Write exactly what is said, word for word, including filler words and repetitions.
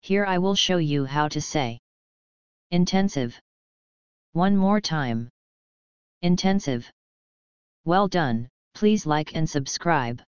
Here I will show you how to say intensive. One more time. Intensive. Well done, please like and subscribe.